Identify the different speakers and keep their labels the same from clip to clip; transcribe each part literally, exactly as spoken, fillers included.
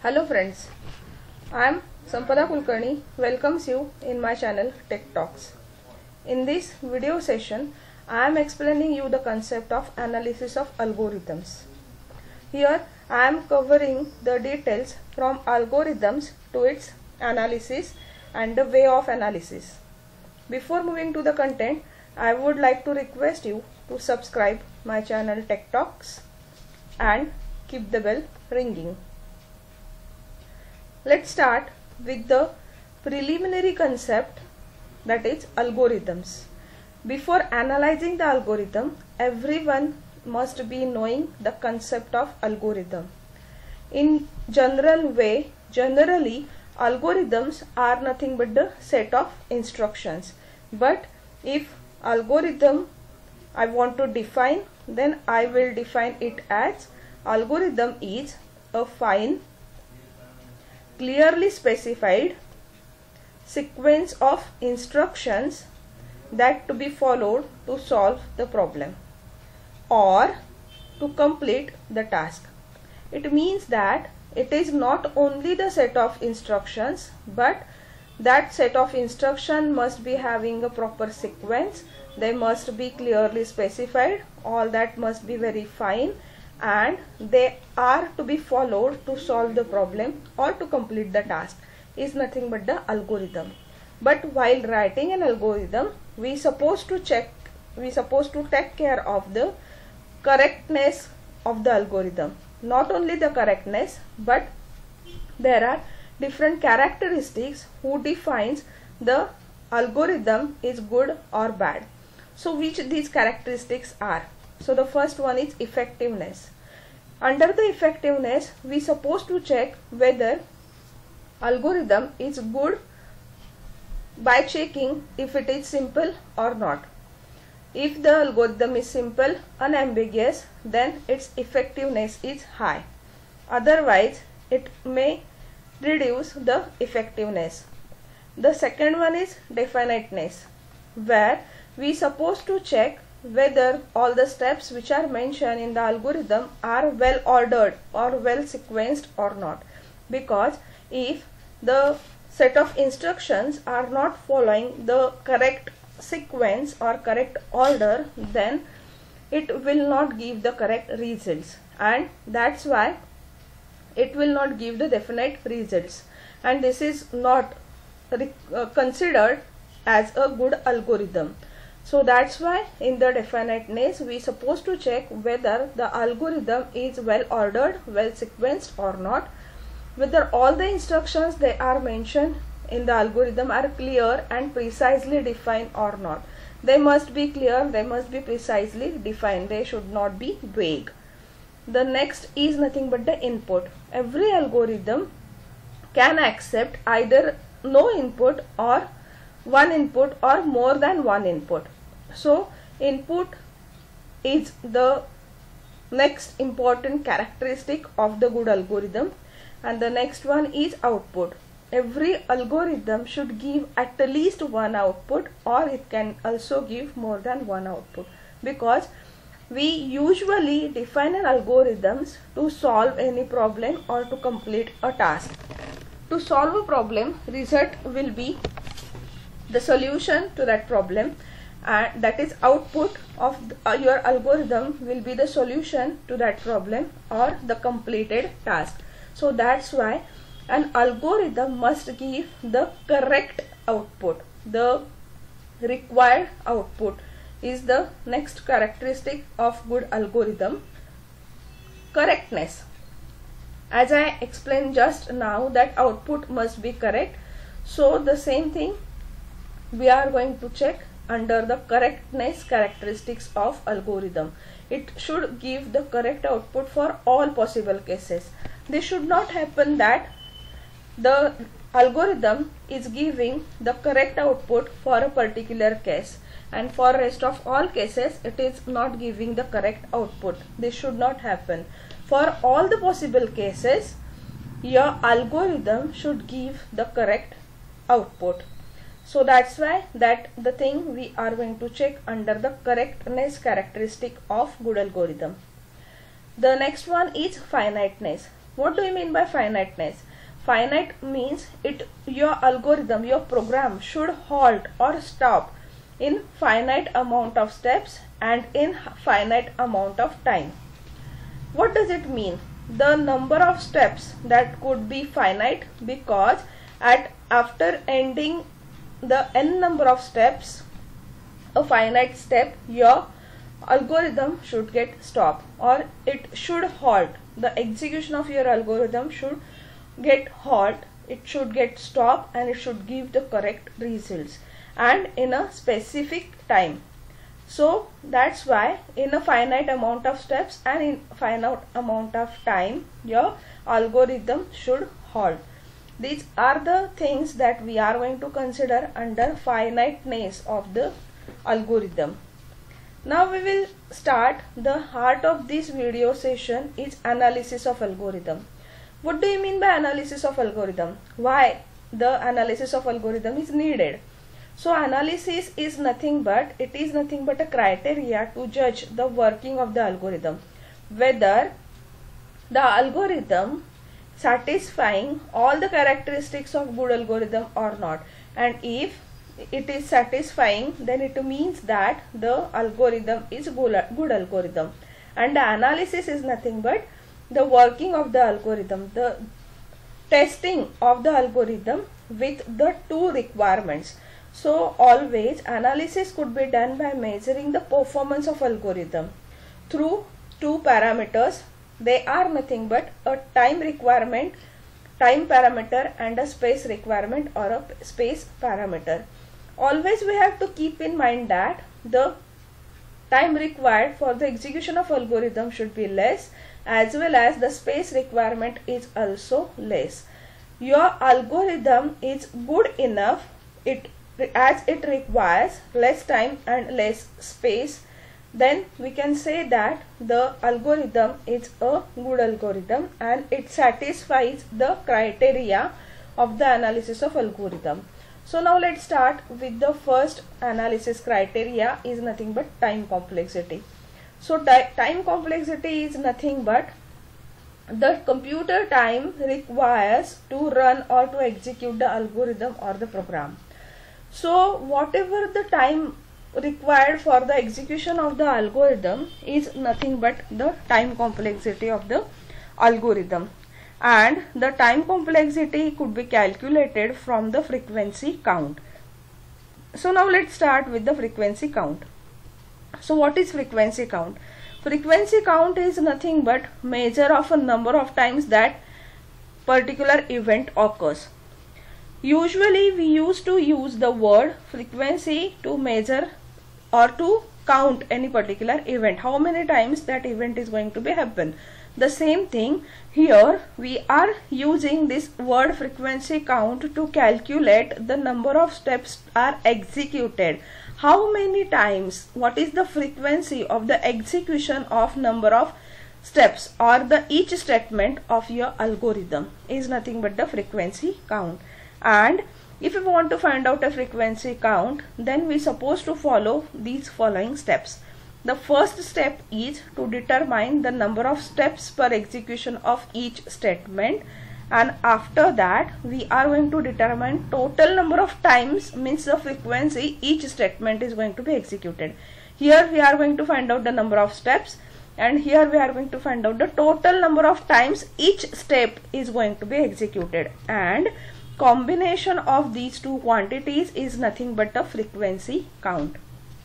Speaker 1: Hello friends, I am Sampada Kulkarni welcomes you in my channel Tech Talks. In this video session, I am explaining you the concept of analysis of algorithms. Here I am covering the details from algorithms to its analysis and the way of analysis. Before moving to the content, I would like to request you to subscribe my channel Tech Talks and keep the bell ringing. Let's start with the preliminary concept, that is algorithms. Before analyzing the algorithm, everyone must be knowing the concept of algorithm. In general way, generally algorithms are nothing but the set of instructions. But if algorithm I want to define, then I will define it as algorithm is a fine, clearly specified sequence of instructions that to be followed to solve the problem or to complete the task. It means that it is not only the set of instructions, but that set of instruction must be having a proper sequence. They must be clearly specified, all that must be very fine, and they are to be followed to solve the problem or to complete the task is nothing but the algorithm. But while writing an algorithm, we supposed to check, we supposed to take care of the correctness of the algorithm. Not only the correctness, but there are different characteristics who defines the algorithm is good or bad. So which these characteristics are? So the first one is effectiveness. Under the effectiveness, we supposed to check whether algorithm is good by checking if it is simple or not. If the algorithm is simple, unambiguous, then its effectiveness is high. Otherwise, it may reduce the effectiveness. The second one is definiteness, where we supposed to check whether all the steps which are mentioned in the algorithm are well ordered or well sequenced or not. Because if the set of instructions are not following the correct sequence or correct order, then it will not give the correct results, and that's why it will not give the definite results, and this is not uh, considered as a good algorithm. So that's why in the definiteness we supposed to check whether the algorithm is well ordered, well sequenced or not, whether all the instructions they are mentioned in the algorithm are clear and precisely defined or not. They must be clear, they must be precisely defined, they should not be vague. The next is nothing but the input. Every algorithm can accept either no input or one input or more than one input. So input is the next important characteristic of the good algorithm, and the next one is output. Every algorithm should give at least one output, or it can also give more than one output, because we usually define an algorithms to solve any problem or to complete a task. To solve a problem, result will be the solution to that problem, and that is output of the, uh, your algorithm will be the solution to that problem or the completed task. So that's why an algorithm must give the correct output. The required output is the next characteristic of good algorithm. Correctness. As I explained just now, that output must be correct. So the same thing we are going to check under the correctness characteristics of algorithm. It should give the correct output for all possible cases. This should not happen that the algorithm is giving the correct output for a particular case, and for rest of all cases it is not giving the correct output. This should not happen. For all the possible cases, your algorithm should give the correct output. So that's why that the thing we are going to check under the correctness characteristic of good algorithm. The next one is finiteness. What do you mean by finiteness? Finite means it your algorithm, your program should halt or stop in finite amount of steps and in finite amount of time. What does it mean? The number of steps that could be finite, because at after ending the n number of steps, a finite step, your algorithm should get stopped or it should halt. The execution of your algorithm should get halt, it should get stopped, and it should give the correct results and in a specific time. So that's why in a finite amount of steps and in finite amount of time, your algorithm should halt. These are the things that we are going to consider under finiteness of the algorithm. Now we will start. The heart of this video session is analysis of algorithm. What do you mean by analysis of algorithm? Why the analysis of algorithm is needed? So analysis is nothing but, it is nothing but a criteria to judge the working of the algorithm, whether the algorithm satisfying all the characteristics of good algorithm or not. And if it is satisfying, then it means that the algorithm is good, good algorithm. And the analysis is nothing but the working of the algorithm, the testing of the algorithm with the two requirements. So always analysis could be done by measuring the performance of algorithm through two parameters. They are nothing but a time requirement, time parameter, and a space requirement or a space parameter. Always we have to keep in mind that the time required for the execution of algorithm should be less, as well as the space requirement is also less. Your algorithm is good enough it as it requires less time and less space, then we can say that the algorithm is a good algorithm and it satisfies the criteria of the analysis of algorithm. So now let's start with the first analysis criteria is nothing but time complexity. So time complexity is nothing but the computer time requires to run or to execute the algorithm or the program. So whatever the time required for the execution of the algorithm is nothing but the time complexity of the algorithm, and the time complexity could be calculated from the frequency count. So now let's start with the frequency count. So what is frequency count? Frequency count is nothing but measure of a number of times that particular event occurs. Usually we used to use the word frequency to measure or to count any particular event, how many times that event is going to be happen. The same thing here, we are using this word frequency count to calculate the number of steps are executed. How many times, what is the frequency of the execution of number of steps or the each statement of your algorithm is nothing but the frequency count. And if you want to find out a frequency count, then we supposed to follow these following steps. The first step is to determine the number of steps per execution of each statement, and after that we are going to determine total number of times, means the frequency each statement is going to be executed. Here we are going to find out the number of steps, and here we are going to find out the total number of times each step is going to be executed, and combination of these two quantities is nothing but a frequency count.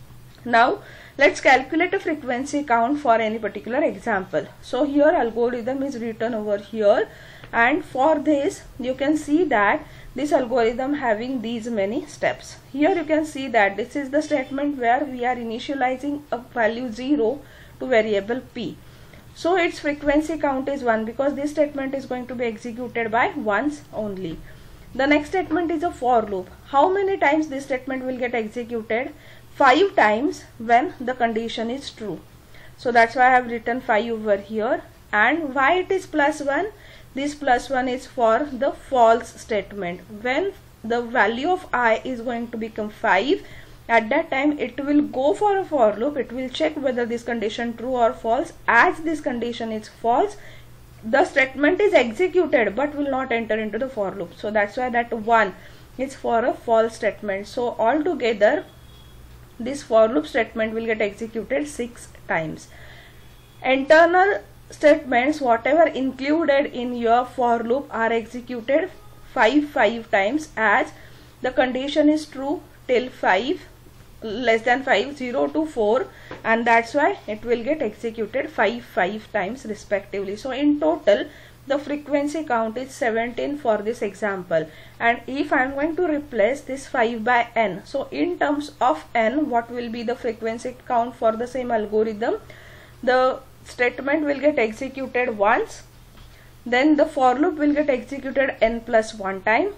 Speaker 1: Now let's calculate a frequency count for any particular example. So here algorithm is written over here, and for this you can see that this algorithm having these many steps. Here you can see that this is the statement where we are initializing a value zero to variable p. So its frequency count is one because this statement is going to be executed by once only. The next statement is a for loop. How many times this statement will get executed? Five times when the condition is true. So that's why I have written five over here. And why it is plus one? This plus one is for the false statement. When the value of I is going to become five, at that time it will go for a for loop. It will check whether this condition true or false. As this condition is false, the statement is executed but will not enter into the for loop. So that's why that one is for a false statement. So altogether this for loop statement will get executed six times. Internal statements whatever included in your for loop are executed five five times, as the condition is true till five, less than five, zero to four, and that's why it will get executed five five times respectively. So in total the frequency count is seventeen for this example. And if I am going to replace this five by n, so in terms of n, what will be the frequency count for the same algorithm? The statement will get executed once, then the for loop will get executed n plus one time,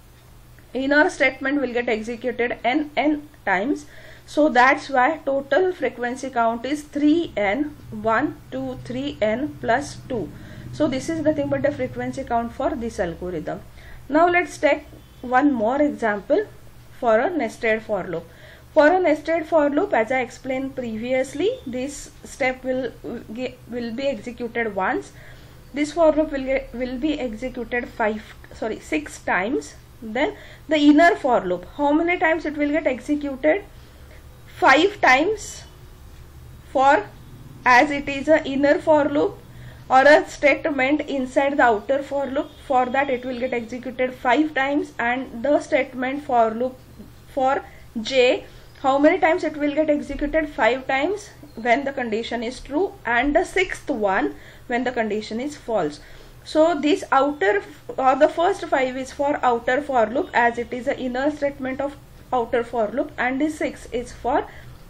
Speaker 1: inner statement will get executed n n times. So that's why total frequency count is three n, one, two, three n plus two. So this is nothing but the frequency count for this algorithm. Now let's take one more example for a nested for loop. For a nested for loop, as I explained previously, this step will will be executed once. This for loop will get, will be executed five sorry six times. Then the inner for loop, how many times it will get executed? Five times, for as it is a inner for loop or a statement inside the outer for loop. For that it will get executed five times. And the statement for loop for j, how many times it will get executed? Five times when the condition is true, and the sixth one when the condition is false. So this outer or the first five is for outer for loop, as it is the inner statement of outer for loop, and the six is for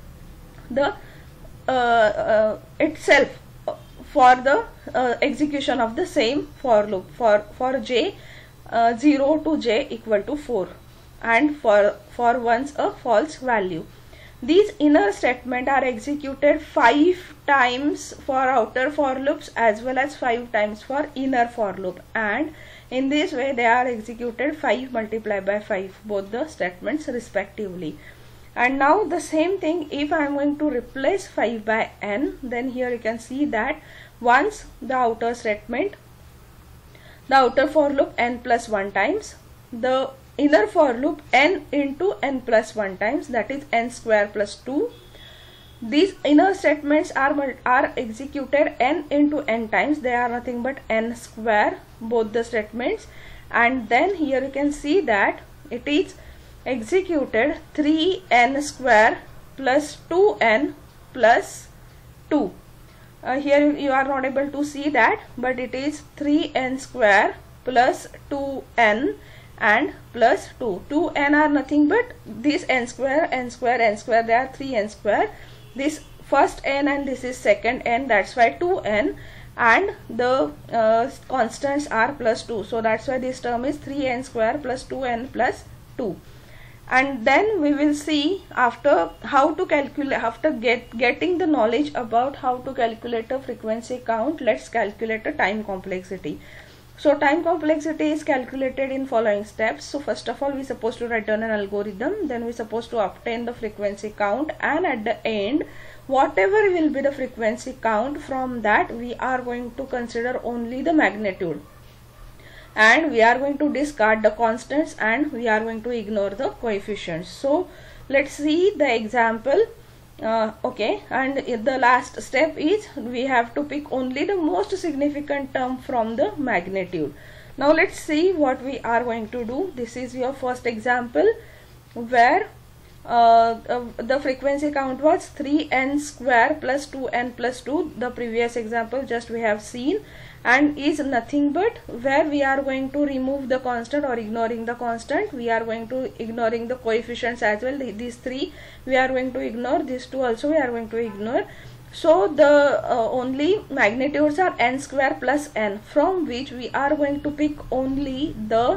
Speaker 1: the uh, uh, itself for the uh, execution of the same for loop for for j uh, zero to j equal to four, and for for once a false value. These inner statements are executed five times for outer for loops as well as five times for inner for loop, and in this way they are executed five multiplied by five, both the statements respectively. And now the same thing, if I am going to replace five by n, then here you can see that once the outer statement, the outer for loop n plus one times, the inner for loop n into n plus one times, that is n square plus two. These inner statements are are executed n into n times, they are nothing but n square, both the statements. And then here you can see that it is executed three n square plus two n plus two. Uh, here you are not able to see that, but it is three n square plus two n and plus two. two n are nothing but this n square, n square, n square, they are three n square. This first n and this is second n, that's why two n, and the uh, constants are plus two. So that's why this term is three n square plus two n plus two. And then we will see after how to calculate, after get getting the knowledge about how to calculate a frequency count, let's calculate a time complexity. So time complexity is calculated in following steps. So first of all, we are supposed to write down an algorithm, then we are supposed to obtain the frequency count, and at the end whatever will be the frequency count, from that we are going to consider only the magnitude, and we are going to discard the constants, and we are going to ignore the coefficients. So let's see the example. Uh, okay, and the last step is we have to pick only the most significant term from the magnitude. Now let's see what we are going to do. This is your first example where uh, uh, the frequency count was three n square plus two n plus two. The previous example just we have seen, and is nothing but where we are going to remove the constant or ignoring the constant. We are going to ignoring the coefficients as well. These three we are going to ignore, these two also we are going to ignore. So the uh, only magnitudes are n square plus n, from which we are going to pick only the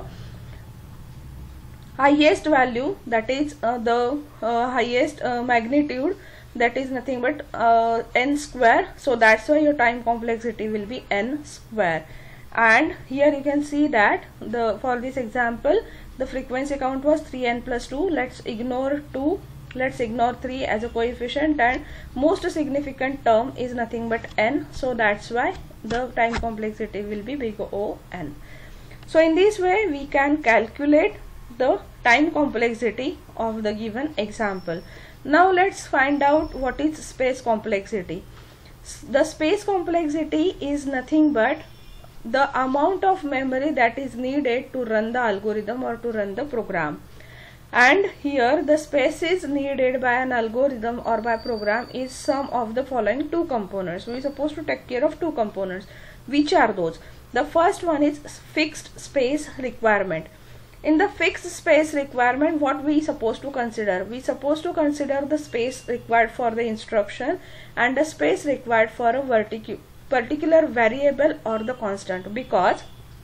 Speaker 1: highest value, that is uh, the uh, highest uh, magnitude, that is nothing but uh, n square. So that's why your time complexity will be n square. And here you can see that the for this example the frequency count was three n plus two. Let's ignore two let's ignore three as a coefficient, and most significant term is nothing but n, so that's why the time complexity will be big O n. So in this way we can calculate the time complexity of the given example. Now let's find out what is space complexity. The space complexity is nothing but the amount of memory that is needed to run the algorithm or to run the program. And here the space is needed by an algorithm or by program is sum of the following two components. We are supposed to take care of two components. Which are those? The first one is fixed space requirement. In the fixed space requirement, what we supposed to consider? We supposed to consider the space required for the instruction and the space required for a vertical particular variable or the constant, because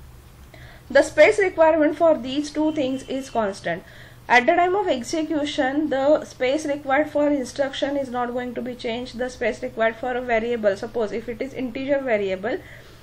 Speaker 1: the space requirement for these two things is constant. At the time of execution, the space required for instruction is not going to be changed. The space required for a variable, suppose if it is integer variable,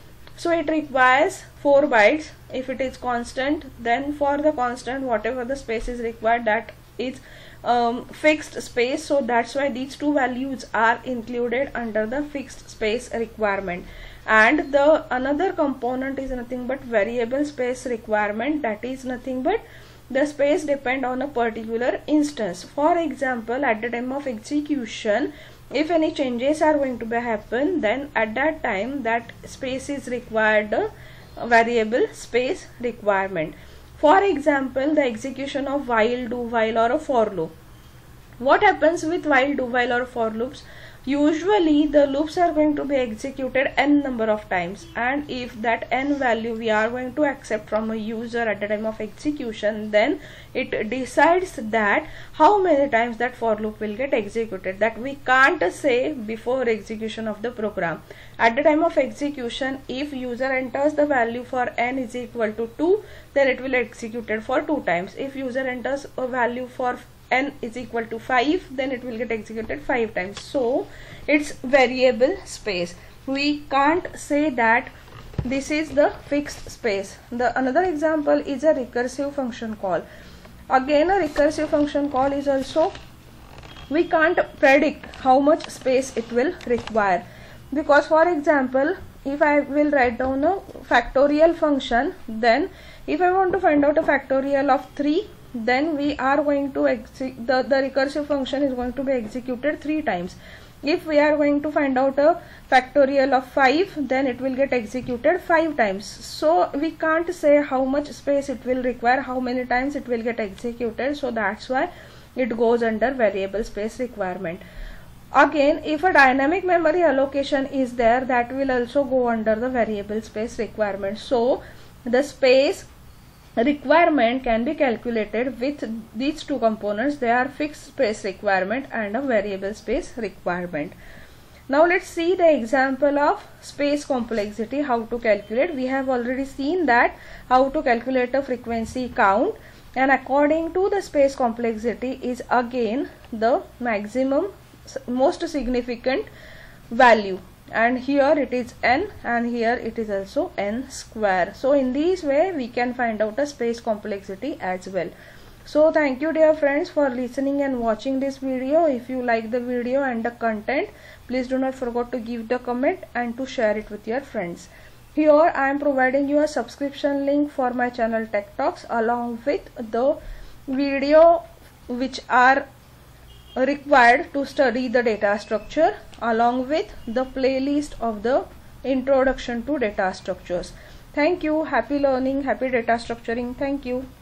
Speaker 1: so it requires four bytes. If it is constant, then for the constant whatever the space is required, that is um, fixed space. So that's why these two values are included under the fixed space requirement. And the another component is nothing but variable space requirement, that is nothing but the space depend on a particular instance. For example, at the time of execution, if any changes are going to be happen, then at that time that space is required, uh, variable space requirement. For example, the execution of while, do while or a for loop. What happens with while, do while or for loops? Usually the loops are going to be executed n number of times, and if that n value we are going to accept from a user at the time of execution, then it decides that how many times that for loop will get executed. That we can't say before execution of the program. At the time of execution, if user enters the value for n is equal to two, then it will execute it for two times. If user enters a value for n is equal to five, then it will get executed five times. So it's variable space. We can't say that this is the fixed space. The another example is a recursive function call. Again, a recursive function call is also, we can't predict how much space it will require, because for example, if I will write down a factorial function, then if I want to find out a factorial of three, then we are going to execute the, the recursive function is going to be executed three times. If we are going to find out a factorial of five, then it will get executed five times. So we can't say how much space it will require, how many times it will get executed. So that's why it goes under variable space requirement. Again, if a dynamic memory allocation is there, that will also go under the variable space requirement. So the space requirement can be calculated with these two components. They are fixed space requirement and a variable space requirement. Now let's see the example of space complexity, how to calculate. We have already seen that how to calculate a frequency count, and according to the space complexity is again the maximum most significant value, and here it is n and here it is also n square. So in this way we can find out a space complexity as well. So thank you dear friends for listening and watching this video. If you like the video and the content, please do not forget to give the comment and to share it with your friends. Here I am providing you a subscription link for my channel Tech Talks, along with the video which are required to study the data structure, along with the playlist of the introduction to data structures. Thank you. Happy learning, happy data structuring. Thank you.